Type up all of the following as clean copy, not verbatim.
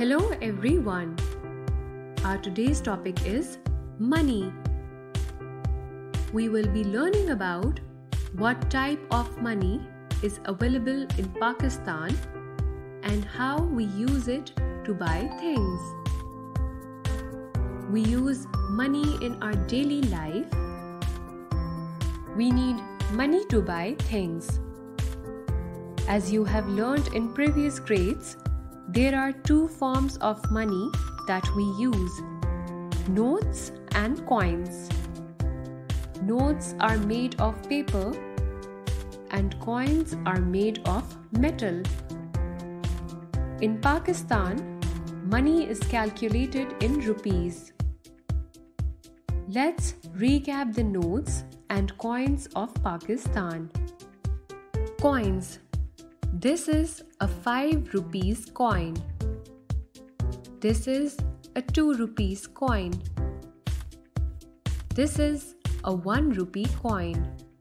Hello everyone. Our today's topic is money. We will be learning about what type of money is available in Pakistan and how we use it to buy things. We use money in our daily life. We need money to buy things. As you have learned in previous grades, there are two forms of money that we use: notes and coins. Notes are made of paper and coins are made of metal. In Pakistan, money is calculated in rupees. Let's recap the notes and coins of Pakistan. Coins. This is a 5 rupees coin. This is a 2 rupees coin. This is a 1 rupee coin.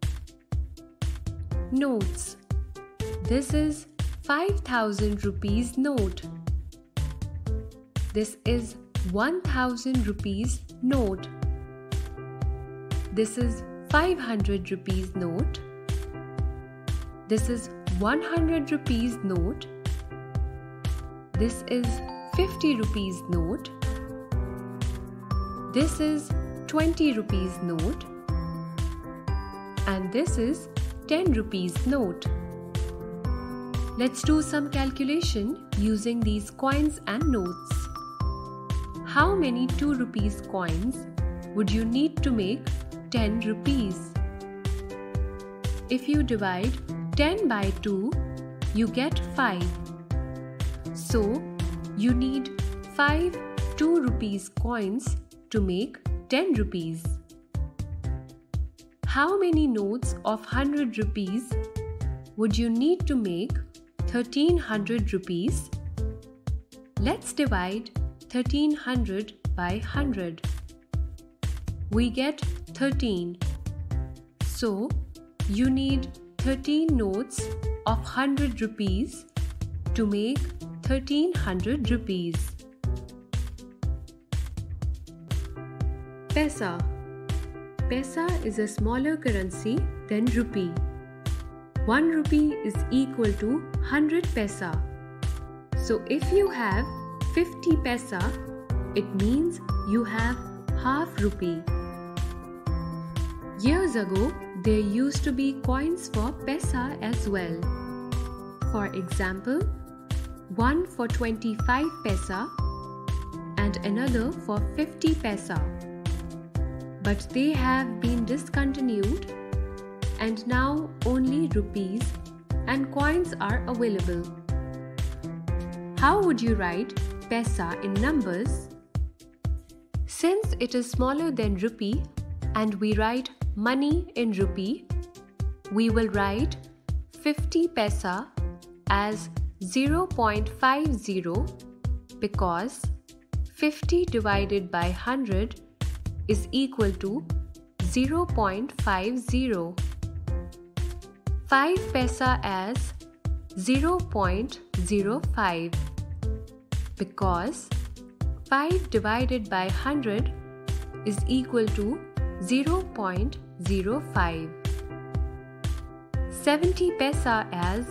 Notes. This is 5,000 rupees note. This is 1,000 rupees note. This is 500 rupees note. This is 100 rupees note. This is 50 rupees note. This is 20 rupees note. And this is 10 rupees note. Let's do some calculation using these coins and notes. How many 2 rupees coins would you need to make 10 rupees? If you divide 10 by 2, you get 5. So, you need 5 2 rupees coins to make 10 rupees. How many notes of 100 rupees would you need to make 1300 rupees? Let's divide 1300 by 100. We get 13. So, you need 13 notes of 100 rupees to make 1300 rupees. Paisa. Paisa is a smaller currency than rupee. 1 rupee is equal to 100 paisa. So if you have 50 paisa, it means you have half rupee. Years ago, there used to be coins for paisa as well. For example, one for 25 paisa and another for 50 paisa. But they have been discontinued and now only rupees and coins are available. How would you write paisa in numbers? Since it is smaller than rupee and we write money in rupee, we will write 50 paisa as 0.50 because 50 divided by 100 is equal to 0.50. 5 paisa as 0.05 because 5 divided by 100 is equal to 0.05. 70 paisa as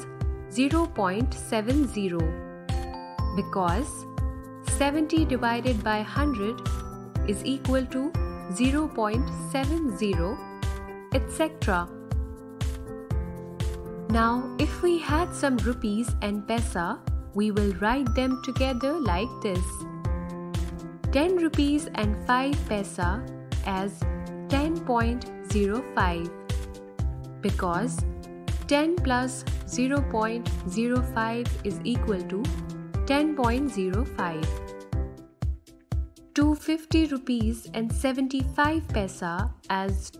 0.70 because 70 divided by 100 is equal to 0.70, etc. Now, if we had some rupees and paisa, we will write them together like this: 10 rupees and 5 paisa as 10.05 because 10 plus 0.05 is equal to 10.05. 250 rupees and 75 paisa as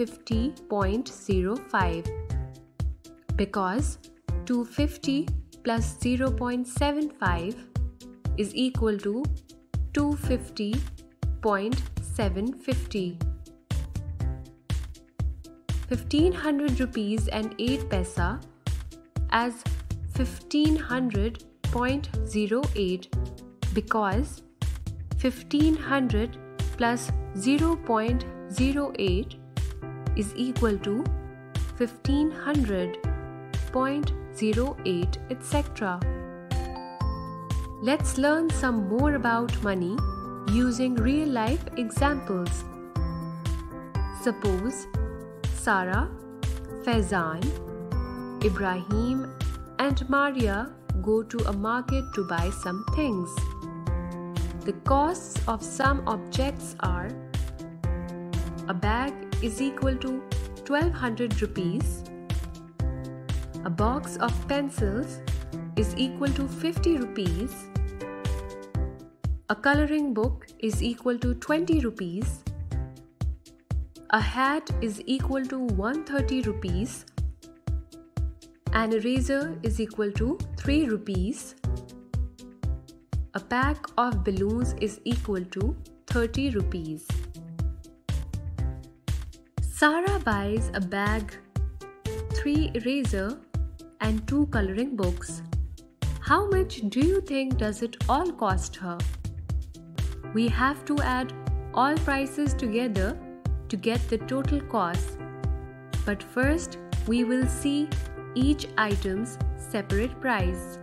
250.05 because 250 plus 0.75 is equal to 250.750. 1500 rupees and 8 paisa as 1500.08 because 1500 plus 0.08 is equal to 1500.08, etc. Let's learn some more about money using real-life examples. Suppose Sarah, Faizan, Ibrahim and Maria go to a market to buy some things. The costs of some objects are: a bag is equal to 1200 rupees, a box of pencils is equal to 50 rupees, a coloring book is equal to 20 rupees, a hat is equal to 130 rupees, an eraser is equal to 3 rupees, a pack of balloons is equal to 30 rupees. Sarah buys a bag, 3 eraser and 2 coloring books. How much do you think does it all cost her? We have to add all prices together to get the total cost. But first, we will see each item's separate price.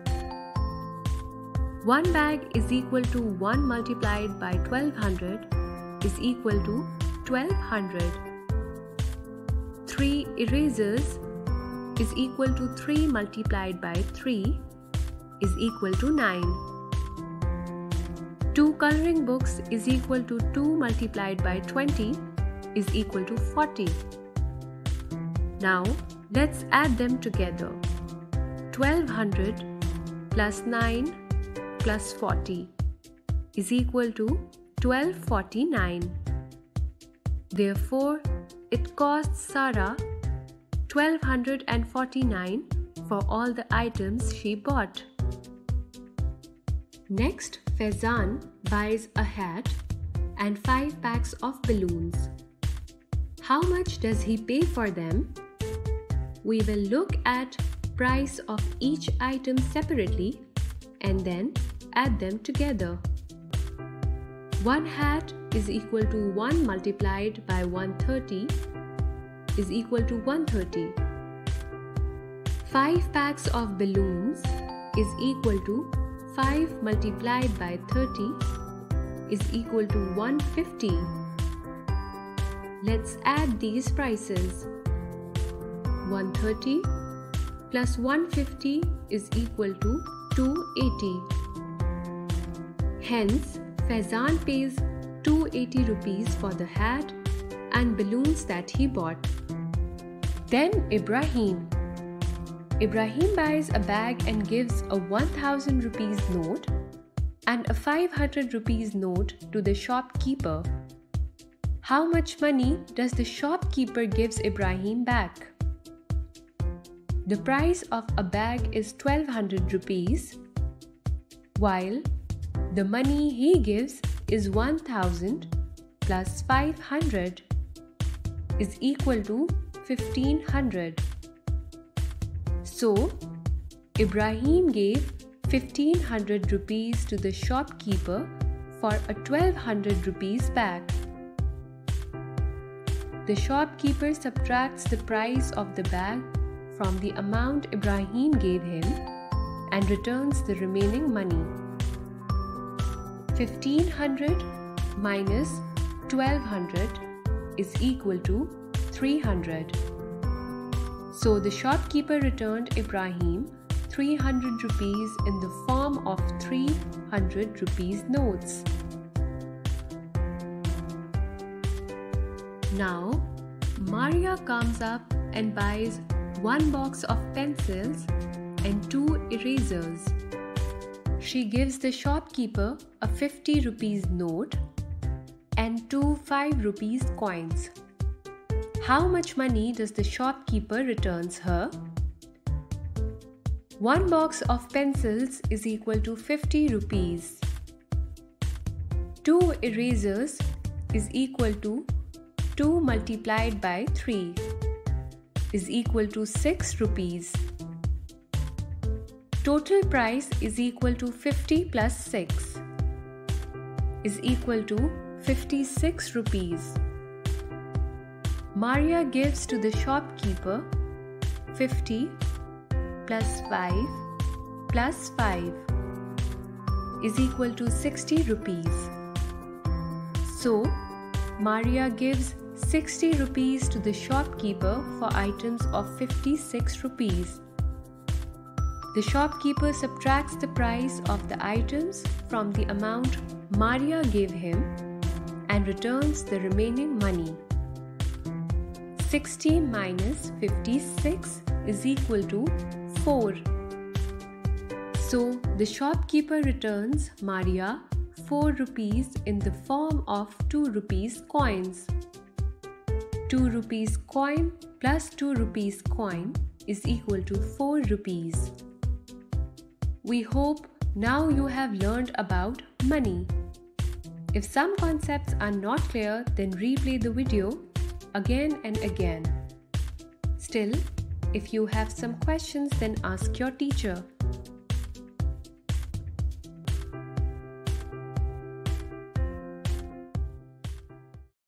One bag is equal to 1 multiplied by 1200 is equal to 1200. 3 erasers is equal to 3 multiplied by 3 is equal to 9. 2 coloring books is equal to 2 multiplied by 20 is equal to 40. Now let's add them together. 1200 plus 9 plus 40 is equal to 1249. Therefore, it costs Sarah 1249 for all the items she bought. Next, Faizan buys a hat and 5 packs of balloons. How much does he pay for them? We will look at price of each item separately and then add them together. One hat is equal to 1 multiplied by 130 is equal to 130. 5 packs of balloons is equal to 5 multiplied by 30 is equal to 150. Let's add these prices. 130 plus 150 is equal to 280. Hence, Faizan pays 280 rupees for the hat and balloons that he bought. Then Ibrahim buys a bag and gives a 1000 rupees note and a 500 rupees note to the shopkeeper. How much money does the shopkeeper gives Ibrahim back? The price of a bag is 1200 rupees, while the money he gives is 1000 plus 500 is equal to 1500. So, Ibrahim gave 1500 rupees to the shopkeeper for a 1200 rupees bag. The shopkeeper subtracts the price of the bag from the amount Ibrahim gave him and returns the remaining money. 1500 minus 1200 is equal to 300. So the shopkeeper returned Ibrahim 300 rupees in the form of 300 rupees notes. Now, Maria comes up and buys 1 box of pencils and 2 erasers. She gives the shopkeeper a 50 rupees note and 2 5 rupees coins. How much money does the shopkeeper returns her? 1 box of pencils is equal to 50 rupees. 2 erasers is equal to 2 multiplied by 3 is equal to 6 rupees. Total price is equal to 50 plus 6 is equal to 56 rupees. Maria gives to the shopkeeper 50 plus 5 plus 5 is equal to 60 rupees. So, Maria gives 60 rupees to the shopkeeper for items of 56 rupees. The shopkeeper subtracts the price of the items from the amount Maria gave him and returns the remaining money. 60 minus 56 is equal to 4. So, the shopkeeper returns Maria 4 rupees in the form of 2 rupees coins. 2 rupees coin plus 2 rupees coin is equal to 4 rupees. We hope now you have learned about money. If some concepts are not clear, then replay the video again and again. Still, if you have some questions, then ask your teacher.